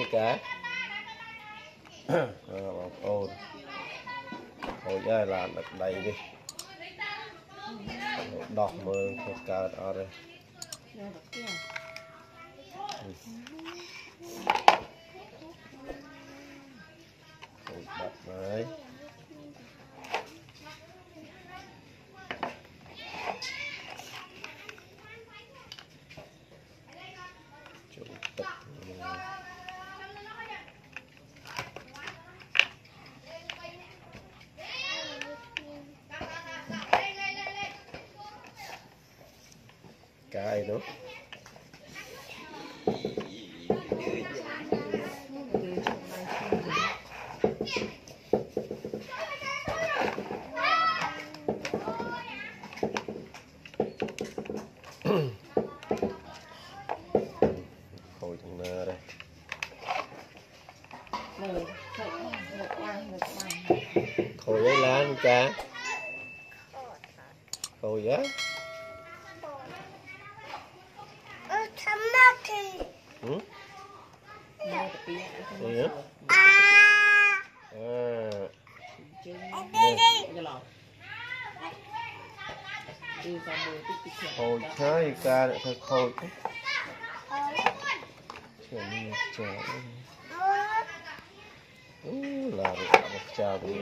cá bằng ôn thôi ra làm đặt đầy đi đọt mơ thật cả ở đây đặt đấy cái nữa khôi thằng nơ đây khôi giấy lá nữa cha khôi giá ừ? Khôi chơi ca để thôi khôi là một chào đi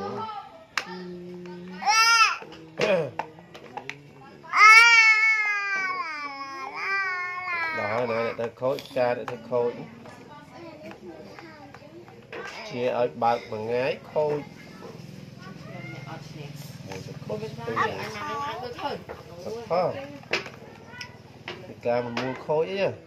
đó này để ta khôi ca để ta khôi chia ở bạc bằng ngái khôi ca mình mua khôi chứ nha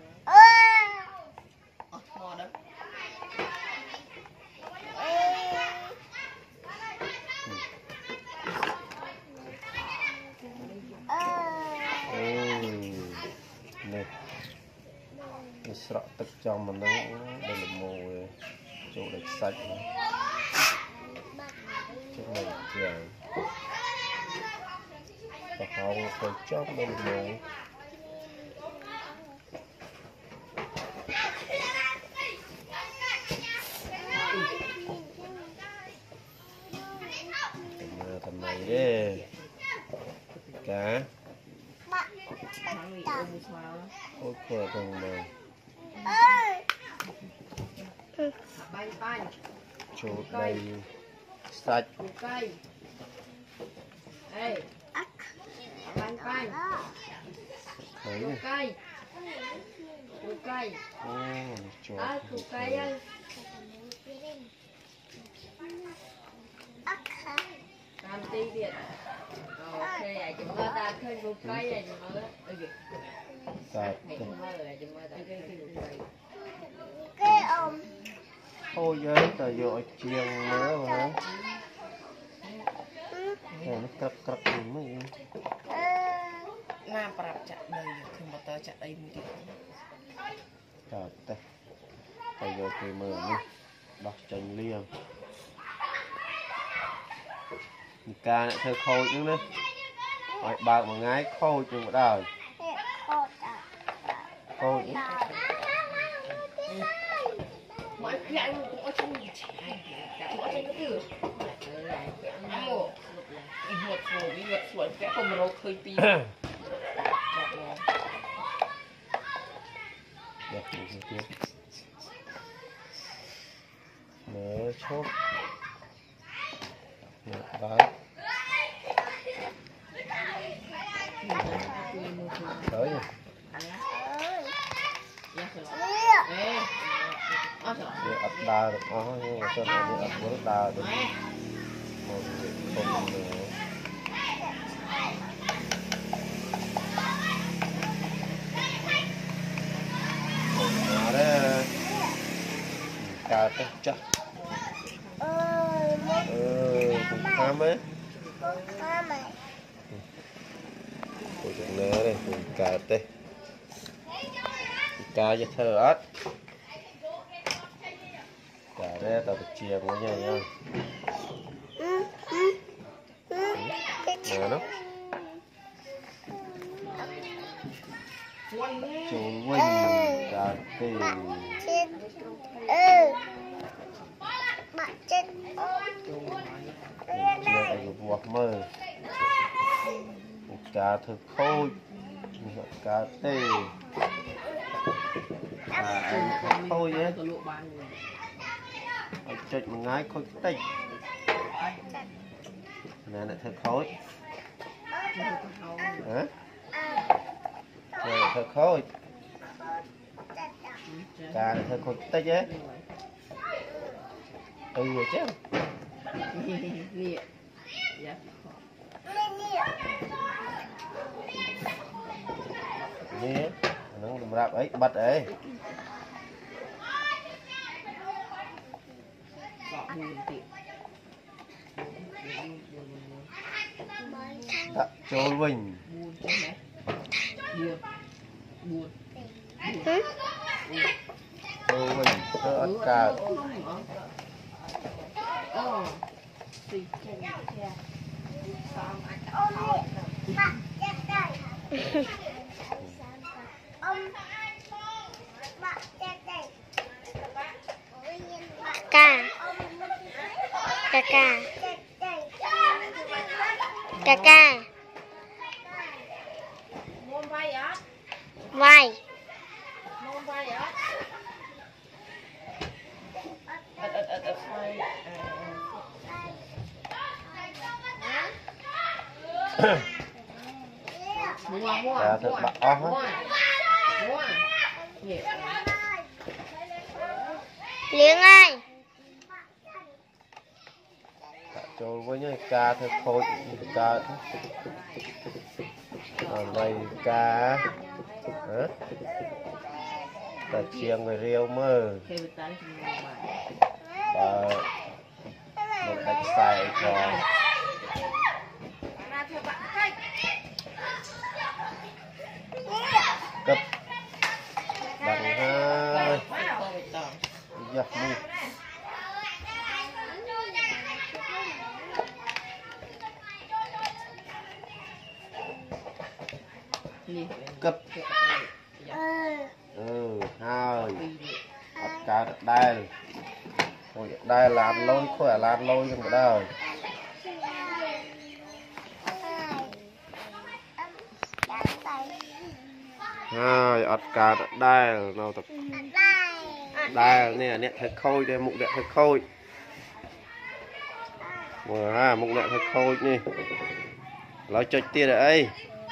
này sọ tức trong mình nó đây là mùi chỗ đẹp sạch chỗ này trời và hồng phải chóp đây là mùi thằng này đấy cá ôi khờ thằng này chỗ đây sạch thấy làm tí điện ok ai chụp mơ ta khơi vô cây ai chụp mơ sạch cái ôm thôi giấy tờ dội chiêng nữa mà nó cắt cắt mới nam bạc chặt đây thì một tờ chặt đây mình trời tê tờ dội thì mờ đi đọc tranh liêng ca lại theo khôi chứ đấy hỏi bạc một ngái khôi chừng một đời khôi chứ mọi khi anh cũng có chung trẻ có chung cái từ một suối vẽ cùng rô khơi pi nữa chốt đấy tới nha ập đa được đó nhưng mà cho nó đi ập với đa được một không nữa đấy cà tết chắc cũng khám ấy của chúng nó đây cùng cà tê cà cho thơ ớt cà đây tao được chia với nhau nha nè nó chú quỳnh cà tê Này vọt mơ cá thực khôi cá tê thực khôi nhé chụp một ngái khôi tích này là thực khôi hả này là thực khôi cá là thực khôi tích nhé rồi chứ nè nó đụng rạp ấy bật ấy đặt trôi bình trôi bình thơ ớt cà ca ca ca ca ca vai cá thực bạc ốc liếng ơi trôi với nhá cá thực khôi cá này cá hả ta chiêng người riêu mơ và một bạch xài còn cấp bằng hai giặc đi cấp hai cá đai đai là lôi khỏe là lôi trong cái đời hai cá đai nào tập đai nè nè thật khôi đây mục đẹp thật khôi mục đẹp thật khôi nè nói cho tia đấy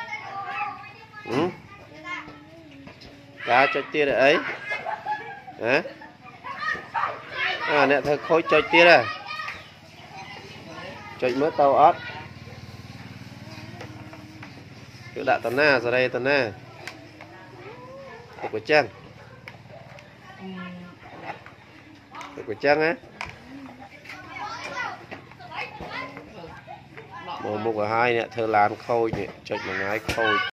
cá cho tia đấy hả nè thật khôi cho tia này cho mới tàu ớt cứ đã tao na ra đây tao na của trang của trang á một ở hai nè thơ lan khôi nè cho một ngái khôi